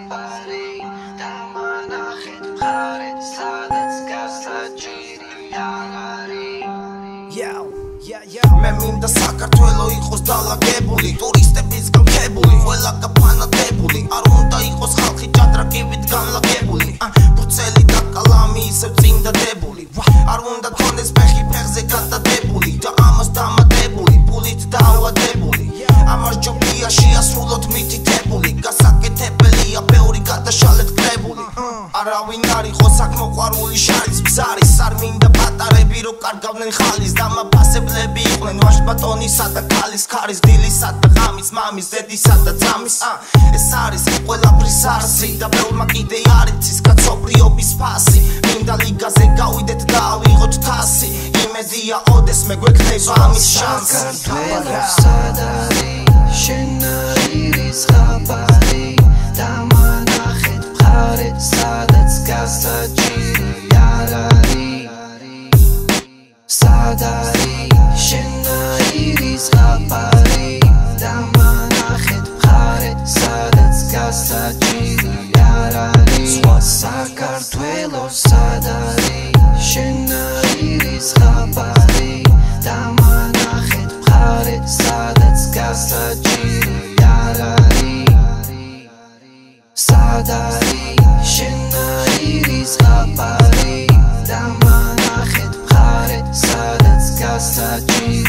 ხაბარი და მანახეთ მხარეთ სადაც გასა ჭირი არ არის მე მინდა საქართველო იყოს დალაგებული ტურისტებისგან ქებული ყველა გაფანატებული არ უნდა იყოს ხალხი ჭადრაკივით განლაგებული ბურცელი და კალამი ისევ წინ დადებული არ უნდა ქონდეს ფეხი ფეხზე გადადებული და ამას დამატებული პულით დაავადებული ამას ჯობია შეასრულოთ მითითებული გასაკეთებელია ბევრი გადაშალეთ კრებული არავინ არ იყოს აქ მოყვარული შარის ბზარის არ მინდა პატარები რო კარგავდნენ ხალის დამაფასებლები იყვნენ ვაშბატონისა და ქალის ქარის დილისა და ღამის მამის დედისა და ძამის ეს არის ყველაფრის არსი და ბევრმა კიდე არ იცის კაცობრიობის ფასი მინდა ლიგაზე გავიდეთ და ავიღოთ თასი იმედია ოდესმე გვექნება ამის შანსი საქართველო სად არის შენ არის ხაბარი და მანახეთ მხარეთ სადაც გასა ჭირი არ არის სად არის შენ არის ხაბარი და მანახეთ მხარეთ სადაც გასა ჭირი არ არის სხვა საქართველო სად არის შენ არის ხაბარი და მანახეთ მხარეთ სადაც გასა ჭირი არ არის სად არის შენ არის ხაბარი და მანახეთ მხარეთ სადაც გასა ჭირი